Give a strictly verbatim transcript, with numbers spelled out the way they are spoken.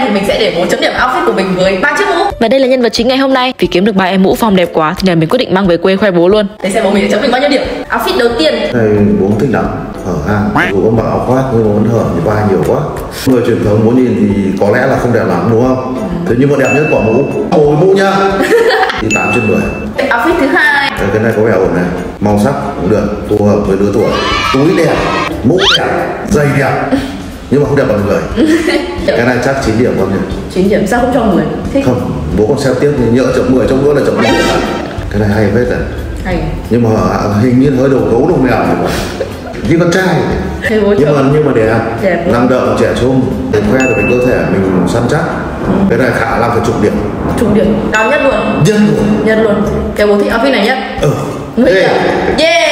thì mình sẽ để bố chấm điểm outfit của mình với ba chiếc mũ. Và đây là nhân vật chính ngày hôm nay. Vì kiếm được ba em mũ form đẹp quá thì nhà mình quyết định mang về quê khoe bố luôn. Để xem bố mình sẽ chấm mình bao nhiêu điểm. Outfit đầu tiên. Này bố thích lắm, hở hang. Dù có mặc áo khoác nhưng mà vẫn hở thì vai nhiều quá. Người truyền thống bố nhìn thì có lẽ là không đẹp lắm đúng không? Thế nhưng mà đẹp nhất quả mũ. Ôi mũ nhá. Thì tám trên mười. Outfit thứ hai. Cái này có vẻ ổn này, màu sắc cũng được, phù hợp với lứa tuổi. Túi đẹp, mũ đẹp, giày đẹp, nhưng mà không đẹp bằng người. Cái này chắc chín điểm không nhỉ? chín điểm, sao không cho mười? Thích. Không, bố còn xem tiếp thì nhỡ chấm mười trong nữa là chấm mười. Cái này hay phết rồi. Hay. Nhưng mà hình như hơi đầu gấu đầu mèo như con trai. Thế bố Nhưng mà nhưng mà đẹp, đẹp năng động, trẻ trung, để khoe được cái cơ thể mình săn chắc. Ừ. Cái này khả năng phải chục điểm. Chục điểm, cao nhất luôn. Nhất luôn. Nhất luôn. Cái bố thích outfit này nhất. Ừ. mười điểm. Yeah.